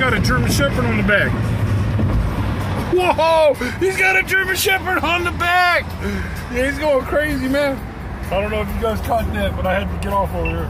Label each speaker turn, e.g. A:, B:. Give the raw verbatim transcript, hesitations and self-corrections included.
A: got a German Shepherd on the back. Whoa! He's got a German Shepherd on the back! Yeah, he's going crazy, man. I don't know if you guys caught that, but I had to get off over here.